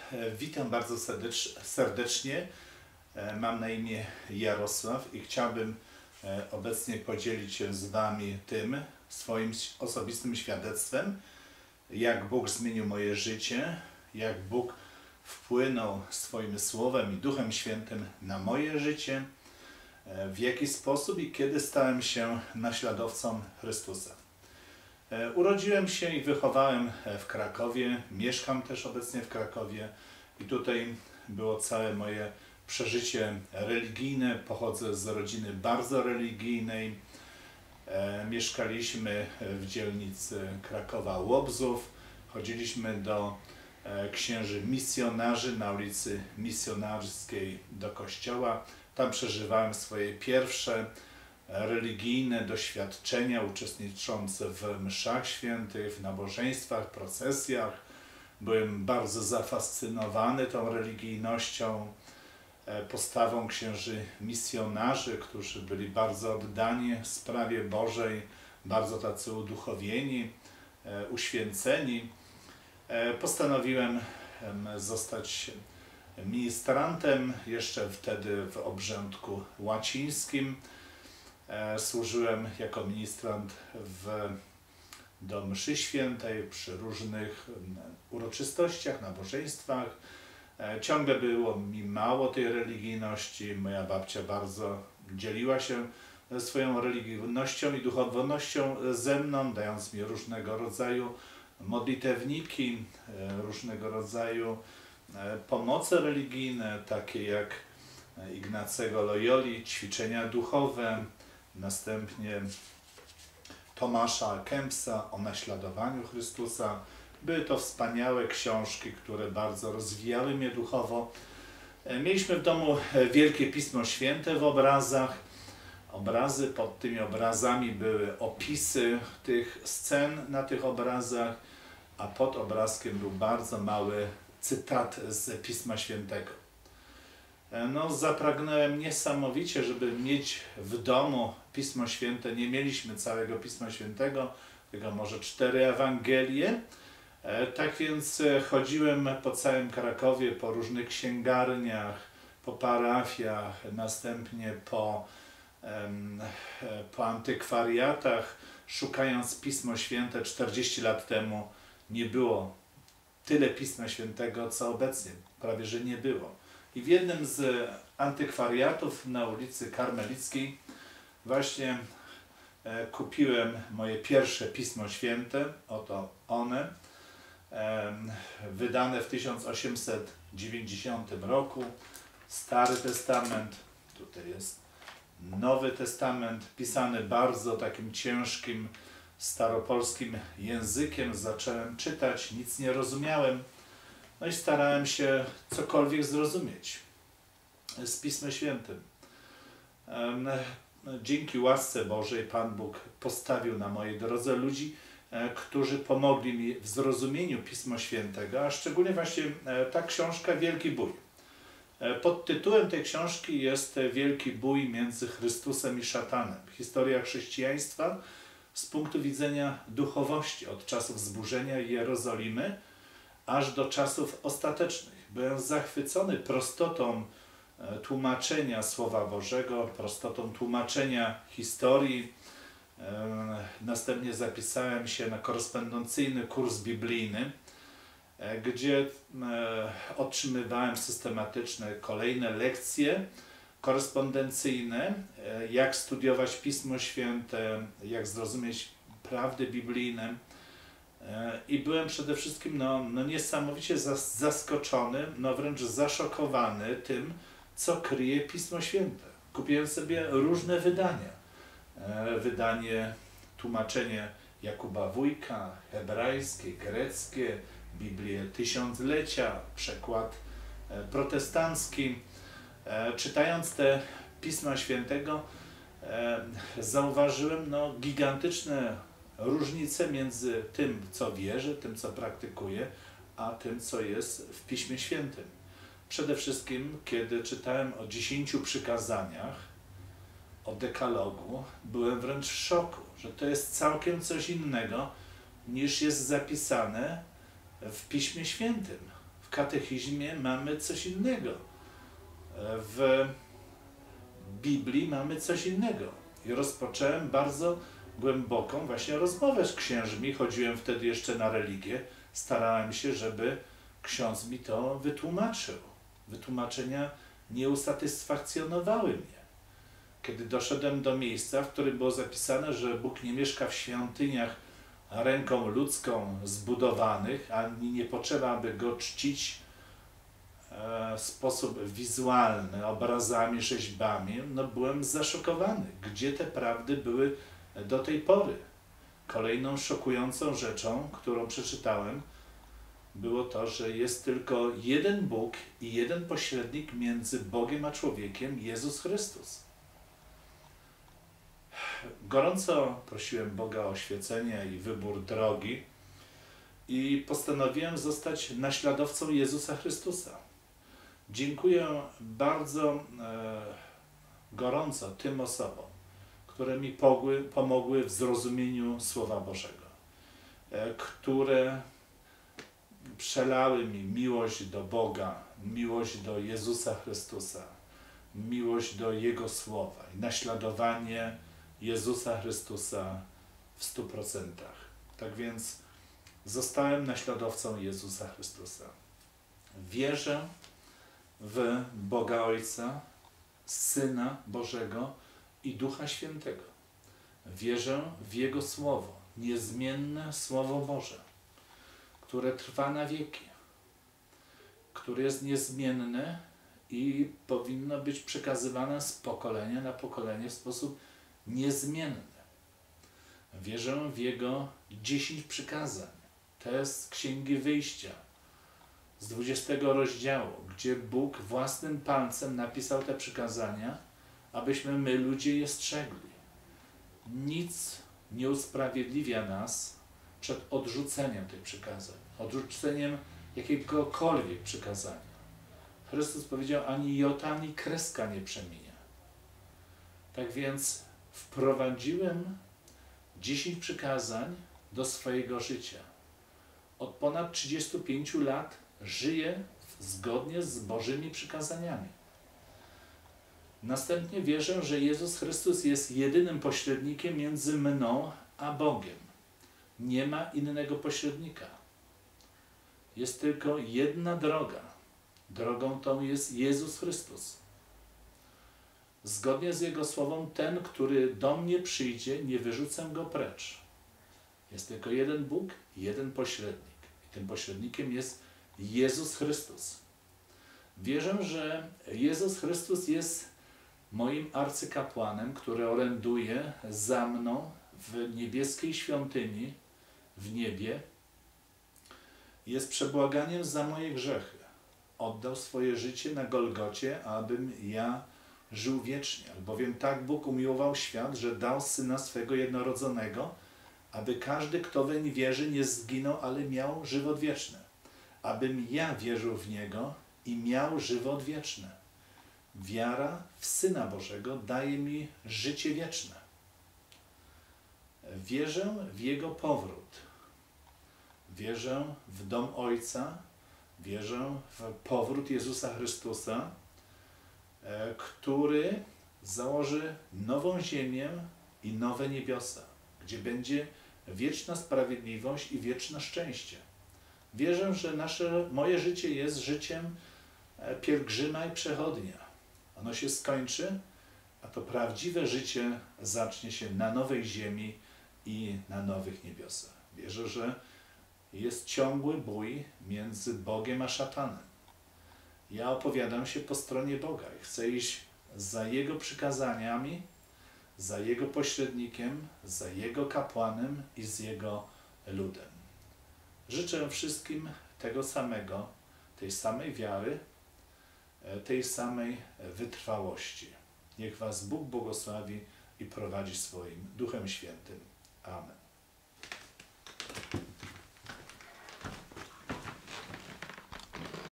Witam bardzo serdecznie. Mam na imię Jarosław i chciałbym obecnie podzielić się z Wami tym swoim osobistym świadectwem, jak Bóg zmienił moje życie, jak Bóg wpłynął swoim Słowem i Duchem Świętym na moje życie, w jaki sposób i kiedy stałem się naśladowcą Chrystusa. Urodziłem się i wychowałem w Krakowie, mieszkam też obecnie w Krakowie i tutaj było całe moje przeżycie religijne. Pochodzę z rodziny bardzo religijnej. Mieszkaliśmy w dzielnicy Krakowa Łobzów, chodziliśmy do księży misjonarzy na ulicy Misjonarskiej do kościoła. Tam przeżywałem swoje pierwsze religijne doświadczenia, uczestnicząc w mszach świętych, w nabożeństwach, procesjach. Byłem bardzo zafascynowany tą religijnością, postawą księży misjonarzy, którzy byli bardzo oddani sprawie Bożej, bardzo tacy uduchowieni, uświęceni. Postanowiłem zostać ministrantem, jeszcze wtedy w obrządku łacińskim. Służyłem jako ministrant do mszy świętej przy różnych uroczystościach, nabożeństwach. Ciągle było mi mało tej religijności. Moja babcia bardzo dzieliła się swoją religijnością i duchowością ze mną, dając mi różnego rodzaju modlitewniki, różnego rodzaju pomoce religijne, takie jak Ignacego Loyoli, ćwiczenia duchowe, następnie Tomasza Kempsa o naśladowaniu Chrystusa. Były to wspaniałe książki, które bardzo rozwijały mnie duchowo. Mieliśmy w domu Wielkie Pismo Święte w obrazach. Obrazy, pod tymi obrazami były opisy tych scen na tych obrazach, a pod obrazkiem był bardzo mały cytat z Pisma Świętego. Zapragnąłem niesamowicie, żeby mieć w domu Pismo Święte. Nie mieliśmy całego Pisma Świętego, tylko może 4 Ewangelie. Tak więc chodziłem po całym Krakowie, po różnych księgarniach, po parafiach, następnie po antykwariatach, szukając Pismo Święte. 40 lat temu nie było tyle Pisma Świętego, co obecnie. Prawie że nie było. I w jednym z antykwariatów na ulicy Karmelickiej właśnie kupiłem moje pierwsze Pismo Święte. Oto one, wydane w 1890 roku. Stary Testament, tutaj jest Nowy Testament, pisany bardzo takim ciężkim, staropolskim językiem. Zacząłem czytać, nic nie rozumiałem. No i starałem się cokolwiek zrozumieć z Pismem Świętym. Dzięki łasce Bożej Pan Bóg postawił na mojej drodze ludzi, którzy pomogli mi w zrozumieniu Pisma Świętego, a szczególnie właśnie ta książka Wielki Bój. Pod tytułem tej książki jest Wielki Bój między Chrystusem i szatanem. Historia chrześcijaństwa z punktu widzenia duchowości od czasów zburzenia Jerozolimy aż do czasów ostatecznych. Byłem zachwycony prostotą tłumaczenia Słowa Bożego, prostotą tłumaczenia historii. Następnie zapisałem się na korespondencyjny kurs biblijny, gdzie otrzymywałem systematyczne kolejne lekcje korespondencyjne, jak studiować Pismo Święte, jak zrozumieć prawdy biblijne. I byłem przede wszystkim niesamowicie zaskoczony, wręcz zaszokowany tym, co kryje Pismo Święte. Kupiłem sobie różne wydania. Wydanie, tłumaczenie Jakuba Wójka, hebrajskie, greckie, Biblię Tysiąclecia, przekład protestancki. Czytając te Pisma Świętego, zauważyłem gigantyczne różnice między tym, co wierzę, tym, co praktykuję, a tym, co jest w Piśmie Świętym. Przede wszystkim, kiedy czytałem o 10 przykazaniach, o dekalogu, byłem wręcz w szoku, że to jest całkiem coś innego, niż jest zapisane w Piśmie Świętym. W w katechizmie mamy coś innego. W Biblii mamy coś innego. I rozpocząłem bardzo głęboką właśnie rozmowę z księżmi. Chodziłem wtedy jeszcze na religię. Starałem się, żeby ksiądz mi to wytłumaczył. Wytłumaczenia nie usatysfakcjonowały mnie. Kiedy doszedłem do miejsca, w którym było zapisane, że Bóg nie mieszka w świątyniach ręką ludzką zbudowanych, ani nie potrzeba, aby Go czcić w sposób wizualny, obrazami, rzeźbami, no byłem zaszokowany. Gdzie te prawdy były do tej pory? Kolejną szokującą rzeczą, którą przeczytałem, było to, że jest tylko jeden Bóg i jeden pośrednik między Bogiem a człowiekiem, Jezus Chrystus. Gorąco prosiłem Boga o oświecenie i wybór drogi i postanowiłem zostać naśladowcą Jezusa Chrystusa. Dziękuję bardzo gorąco tym osobom, które mi pomogły w zrozumieniu Słowa Bożego, które przelały mi miłość do Boga, miłość do Jezusa Chrystusa, miłość do Jego Słowa i naśladowanie Jezusa Chrystusa w 100%. Tak więc zostałem naśladowcą Jezusa Chrystusa. Wierzę w Boga Ojca, Syna Bożego i Ducha Świętego. Wierzę w Jego Słowo, niezmienne Słowo Boże, które trwa na wieki, które jest niezmienne i powinno być przekazywane z pokolenia na pokolenie w sposób niezmienny. Wierzę w Jego 10 przykazań. To jest Księgi Wyjścia z 20 rozdziału, gdzie Bóg własnym palcem napisał te przykazania, abyśmy my, ludzie, je strzegli. Nic nie usprawiedliwia nas przed odrzuceniem tych przykazań, odrzuceniem jakiegokolwiek przykazania. Chrystus powiedział, ani jota, ani kreska nie przeminie. Tak więc wprowadziłem 10 przykazań do swojego życia. Od ponad 35 lat żyję zgodnie z Bożymi przykazaniami. Następnie wierzę, że Jezus Chrystus jest jedynym pośrednikiem między mną a Bogiem. Nie ma innego pośrednika. Jest tylko jedna droga. Drogą tą jest Jezus Chrystus. Zgodnie z Jego słowem, ten, który do mnie przyjdzie, nie wyrzucę go precz. Jest tylko jeden Bóg, jeden pośrednik. I tym pośrednikiem jest Jezus Chrystus. Wierzę, że Jezus Chrystus jest moim arcykapłanem, który oręduje za mną w niebieskiej świątyni, w niebie. Jest przebłaganiem za moje grzechy. Oddał swoje życie na Golgocie, abym ja żył wiecznie. Albowiem tak Bóg umiłował świat, że dał Syna swego jednorodzonego, aby każdy, kto weń wierzy, nie zginął, ale miał żywot wieczny. Abym ja wierzył w Niego i miał żywot wieczny. Wiara w Syna Bożego daje mi życie wieczne. Wierzę w Jego powrót. Wierzę w dom Ojca. Wierzę w powrót Jezusa Chrystusa, który założy nową ziemię i nowe niebiosa, gdzie będzie wieczna sprawiedliwość i wieczne szczęście. Wierzę, że moje życie jest życiem pielgrzyma i przechodnia. Ono się skończy, a to prawdziwe życie zacznie się na nowej ziemi i na nowych niebiosach. Wierzę, że jest ciągły bój między Bogiem a szatanem. Ja opowiadam się po stronie Boga i chcę iść za Jego przykazaniami, za Jego pośrednikiem, za Jego kapłanem i z Jego ludem. Życzę wszystkim tego samego, tej samej wiary, tej samej wytrwałości. Niech Was Bóg błogosławi i prowadzi swoim Duchem Świętym. Amen.